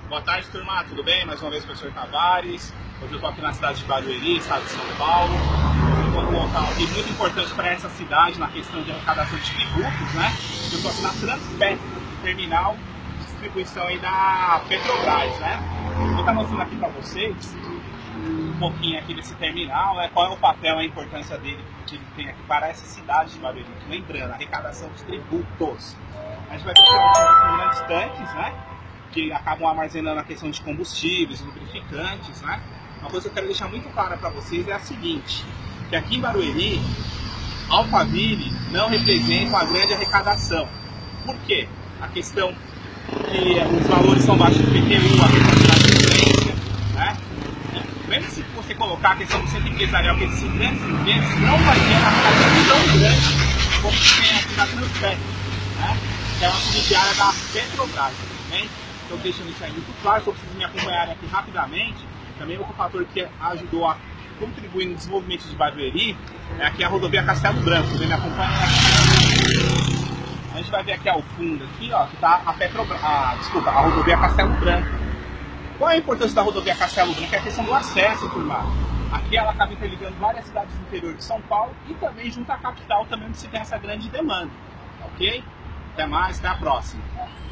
Boa tarde, turma, tudo bem? Mais uma vez, professor Tavares. Hoje eu estou aqui na cidade de Barueri, estado de São Paulo. Eu vou colocar aqui muito importante para essa cidade na questão de arrecadação de tributos, né? Eu estou aqui na Transpetro, terminal de distribuição aí da Petrobras, né? Vou estar mostrando aqui para vocês um pouquinho aqui desse terminal, né? Qual é o papel, a importância dele que ele tem aqui para essa cidade de Barueri. Lembrando, arrecadação de tributos. A gente vai ter grandes tanques, né? Que acabam armazenando a questão de combustíveis, lubrificantes, né? Uma coisa que eu quero deixar muito clara para vocês é a seguinte, que aqui em Barueri, Alphaville não representa uma grande arrecadação. Por quê? A questão que os valores são baixos do PTU, a questão da inadimplência, né? Mesmo se você colocar a questão do centro empresarial, que esses grandes empresas não vai ter uma arrecadação tão grande como tem aqui na Transpetro, né? Que é uma subsidiária da Petrobras, né? Então deixando isso aí muito claro, se vocês me acompanharem aqui rapidamente, também outro fator que ajudou a contribuir no desenvolvimento de Barueri é aqui a rodovia Castelo Branco. Vocês me acompanham aqui. A gente vai ver aqui ao fundo, aqui, ó, que está a rodovia Castelo Branco. Qual é a importância da rodovia Castelo Branco? É a questão do acesso, turma. Aqui ela acaba interligando várias cidades do interior de São Paulo e também junto à capital, também onde se tem essa grande demanda. Ok? Até mais, até a próxima.